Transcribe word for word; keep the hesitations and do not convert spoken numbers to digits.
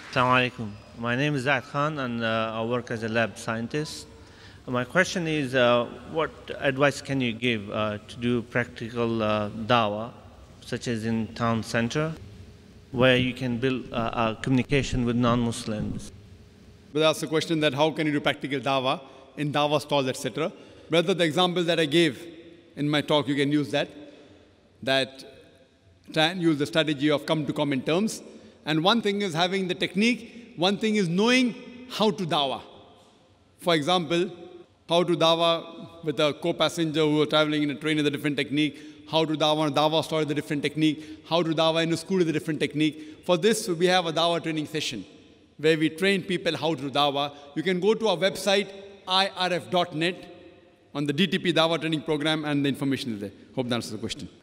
Assalamu Alaikum. My name is Zaid Khan and uh, I work as a lab scientist. My question is, uh, what advice can you give uh, to do practical uh, dawah, such as in town center, where you can build uh, a communication with non-Muslims? But that's the question that how can you do practical dawah in dawah stalls, et cetera. Whether the example that I gave in my talk, you can use that. That try and use the strategy of come to common terms. And one thing is having the technique, one thing is knowing how to dawah. For example, how to dawah with a co-passenger who are traveling in a train is a different technique, how to dawah in a dawah store is a different technique, how to dawah in a school is a different technique. For this, we have a dawah training session where we train people how to do dawah. You can go to our website, I R F dot net, on the D T P Dawah training program, and the information is there. Hope that answers the question.